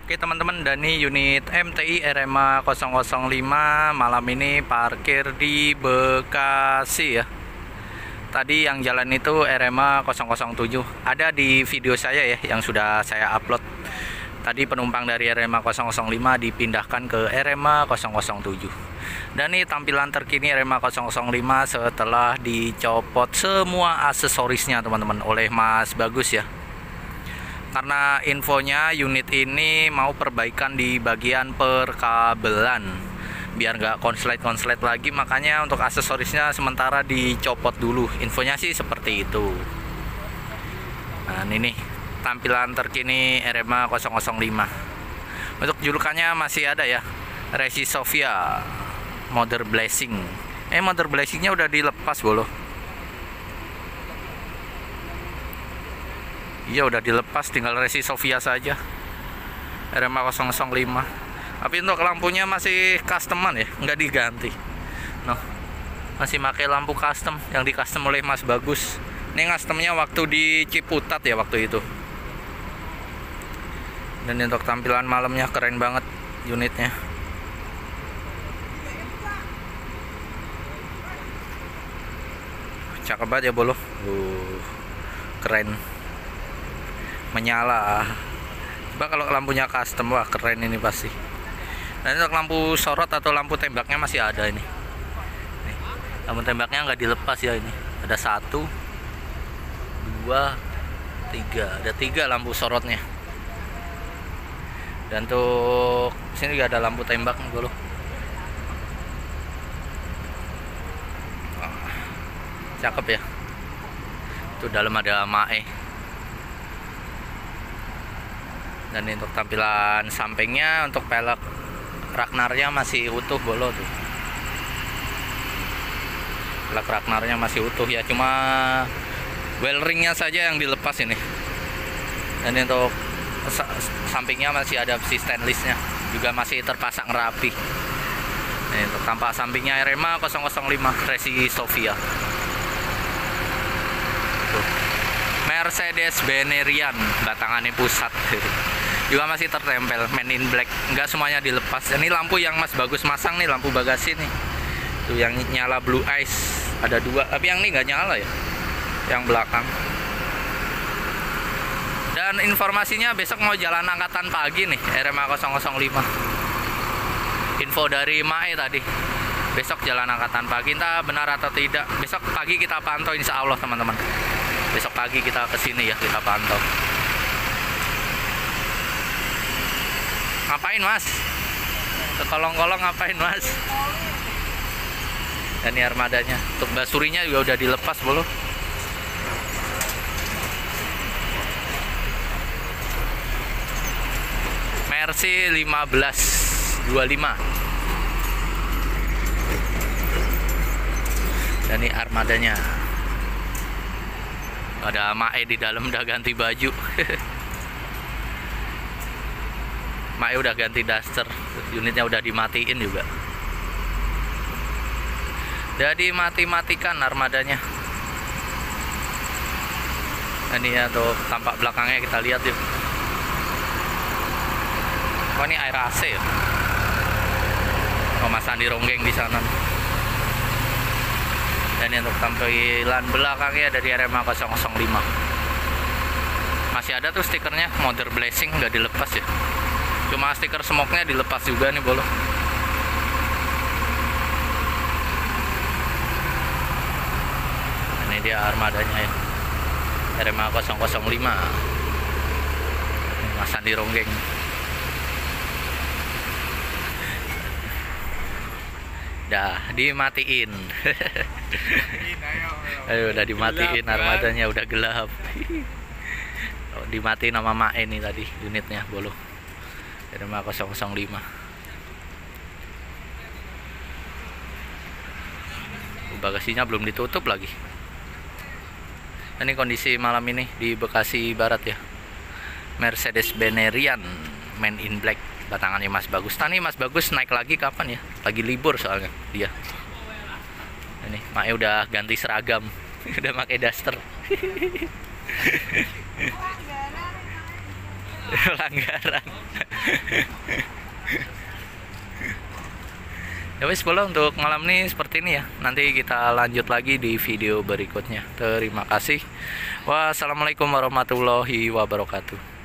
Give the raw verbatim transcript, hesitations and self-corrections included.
Oke teman-teman, Dani unit M T I R M A nol nol lima malam ini parkir di Bekasi ya. Tadi yang jalan itu R M A nol nol tujuh, ada di video saya ya yang sudah saya upload. Tadi penumpang dari R M A nol nol lima dipindahkan ke R M A nol nol tujuh. Dan ini tampilan terkini R M A nol nol lima setelah dicopot semua aksesorisnya teman-teman oleh Mas Bagus ya. Karena infonya unit ini mau perbaikan di bagian perkabelan biar nggak konslet-konslet lagi, makanya untuk aksesorisnya sementara dicopot dulu. Infonya sih seperti itu. Nah ini tampilan terkini R M A nol nol lima. Untuk julukannya masih ada ya, Resi Sofia Mother Blessing. Eh Mother Blessingnya udah dilepas bolo. Iya udah dilepas, tinggal Resi Sofia saja R M A nol nol lima. Tapi untuk lampunya masih customan ya, nggak diganti. Noh, masih pakai lampu custom yang di custom oleh Mas Bagus. Ini customnya waktu di Ciputat ya waktu itu. Dan untuk tampilan malamnya keren banget unitnya. Cakep banget ya bolo. Uh, keren. Menyala. Coba kalau lampunya custom, wah keren ini pasti. Dan untuk lampu sorot atau lampu tembaknya masih ada ini. Nih, lampu tembaknya nggak dilepas ya ini. Ada satu, dua, tiga. Ada tiga lampu sorotnya. Dan untuk sini juga ada lampu tembak nih bolo. Oh, cakep ya. Itu dalam ada Mae. Dan untuk tampilan sampingnya, untuk pelek Ragnarnya masih utuh bolo tuh. Pelek Ragnarnya masih utuh ya, cuma well ringnya saja yang dilepas ini. Dan untuk sampingnya masih ada besi stainlessnya, juga masih terpasang rapi. Ini untuk tampak sampingnya R M A nol nol lima Resi Sofia. Tuh. Mercedes Benerian batangannya pusat. Juga masih tertempel Men in Black, enggak semuanya dilepas. Ini lampu yang Mas Bagus masang nih, lampu bagasi nih. Tuh yang nyala blue eyes ada dua, tapi yang ini nggak nyala ya, yang belakang. Dan informasinya besok mau jalan angkatan pagi nih R M A nol nol lima. Info dari Mae tadi, besok jalan angkatan pagi, entah benar atau tidak. Besok pagi kita pantau insya Allah teman-teman. Besok pagi kita kesini ya, kita pantau. Ngapain mas? Ke kolong-kolong ngapain mas? Dan ini armadanya. Untuk basurinya juga udah dilepas belum? Mercy lima belas dua puluh lima. Dan ini armadanya. Ada Mae di dalam, udah ganti baju. Mae udah ganti daster, unitnya udah dimatiin juga. Udah dimati-matikan armadanya. Ini ya tuh tampak belakangnya, kita lihat yuk. Oh ini air A C ya. Oh Mas Andi Ronggeng di sana. Dan ini untuk tampilan belakangnya dari R M A nol nol lima. Masih ada tuh stikernya Mother Blessing, nggak dilepas ya. Cuma stiker smoke-nya dilepas juga nih bolo. Ini dia armadanya ya, R M A nol nol lima. Mas Andi Ronggeng. Dah dimatiin. Ayo udah dimatiin armadanya, udah gelap. Dimatiin sama Mae ini tadi unitnya bolo. R M A nol nol lima. Bagasinya belum ditutup lagi. Ini kondisi malam ini di Bekasi Barat ya. Mercedes Benerian Men in Black batangannya Mas Bagus. Tani Mas Bagus naik lagi kapan ya? Lagi libur soalnya dia. Ini Mae udah ganti seragam. Udah pakai daster. pelanggaran. Ya wes, boleh untuk malam ini seperti ini ya. Nanti kita lanjut lagi di video berikutnya. Terima kasih. Wassalamualaikum warahmatullahi wabarakatuh.